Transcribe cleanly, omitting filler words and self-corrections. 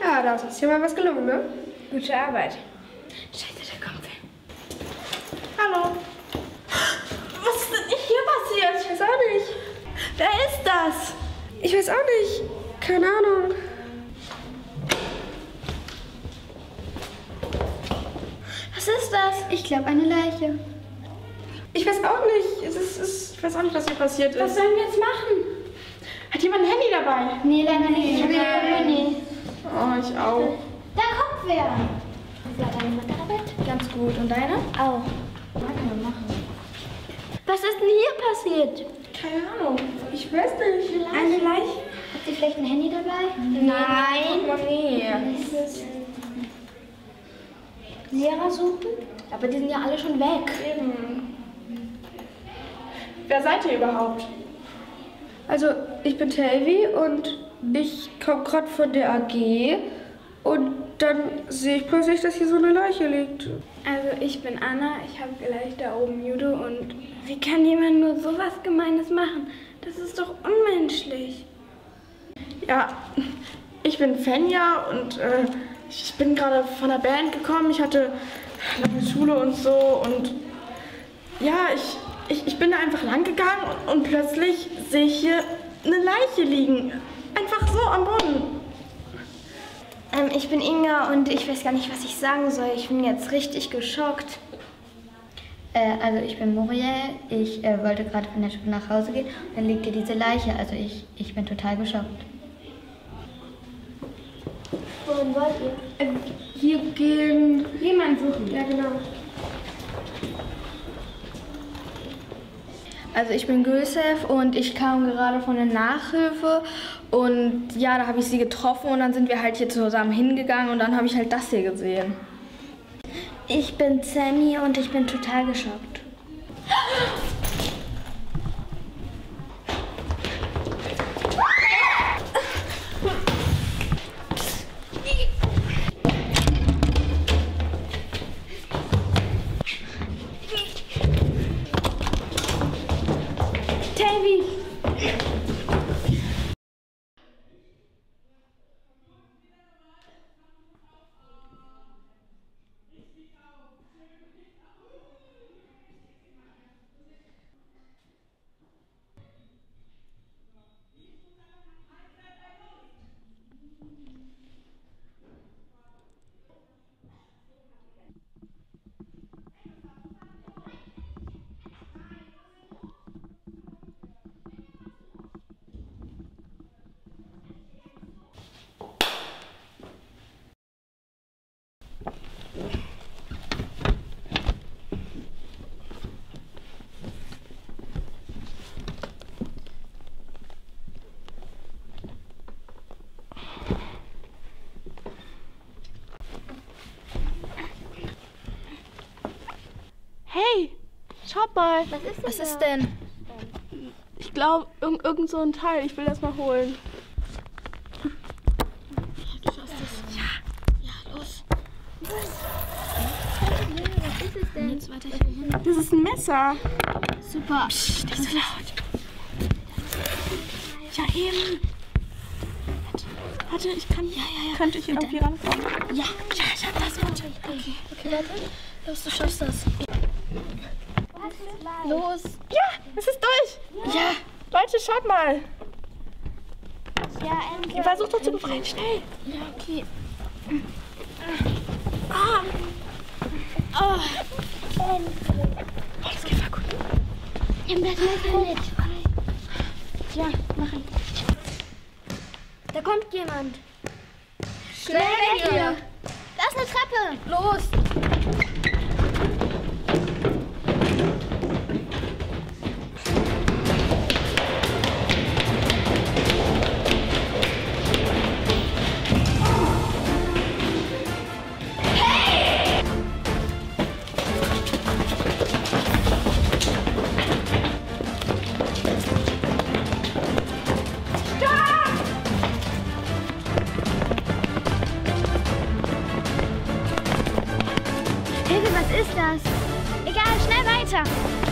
Ja, das ist ja mal was gelungen, ne? Gute Arbeit. Scheiße, da kommt wer. Hallo. Was ist denn hier passiert? Ich weiß auch nicht. Wer ist das? Ich weiß auch nicht. Keine Ahnung. Was ist das? Ich glaube, eine Leiche. Ich weiß auch nicht. Ich weiß auch nicht, was hier passiert ist. Was sollen wir jetzt machen? Hat jemand ein Handy dabei? Nee, leider nicht. Ich habe ja kein Handy. Oh, ich auch. Da kommt wer. Wie war deine Matarbeit? Ganz gut. Und deine? Auch. Was können wir machen? Was ist denn hier passiert? Keine Ahnung. Ich weiß nicht. Eine Leiche? Hat sie vielleicht ein Handy dabei? Nein. Nee. Lehrer suchen? Aber die sind ja alle schon weg. Eben. Wer seid ihr überhaupt? Also, ich bin Telvi und ich komme gerade von der AG und dann sehe ich plötzlich, dass hier so eine Leiche liegt. Also ich bin Anna, ich habe gleich da oben Judo und wie kann jemand nur sowas Gemeines machen? Das ist doch unmenschlich. Ja, ich bin Fenja und ich bin gerade von der Band gekommen. Ich hatte lange Schule und so und ja, ich bin da einfach lang gegangen und plötzlich sehe ich hier eine Leiche liegen. Einfach so am Boden. Ich bin Inga und ich weiß gar nicht, was ich sagen soll. Ich bin jetzt richtig geschockt. Also ich bin Muriel. Ich wollte gerade von der Schule nach Hause gehen und dann liegt hier diese Leiche. Also ich bin total geschockt. Wohin wollt ihr? Wir gehen... Jemand suchen. Ja, genau. Also ich bin Gülsef und ich kam gerade von der Nachhilfe und ja, da habe ich sie getroffen und dann sind wir halt hier zusammen hingegangen und dann habe ich halt das hier gesehen. Ich bin Sammy und ich bin total geschockt. Telvi! Hey, schaut mal. Was ist denn? Ich glaube, irgend so ein Teil. Ich will das mal holen. Du schaffst es. Ja, los. Was ist es denn? Jetzt weiter hier hin. Das ist ein Messer. Super. Psst, nicht so laut. Ja, eben. Warte, ich kann. Ja. Könnte ich irgendwie rankommen? Ja, ich hab das. Okay, warte. Los, du schaffst das. Los. Ja, es ist durch. Ja. Leute, schaut mal. Ja, Ihr versucht doch zu befreien. Schnell. Ja, okay. Oh, das geht mal gut. Nimm das Messer mit. Ja, machen. Da kommt jemand. Schnell weg hier. Da ist eine Treppe. Los! Hilfe, was ist das? Egal, schnell weiter.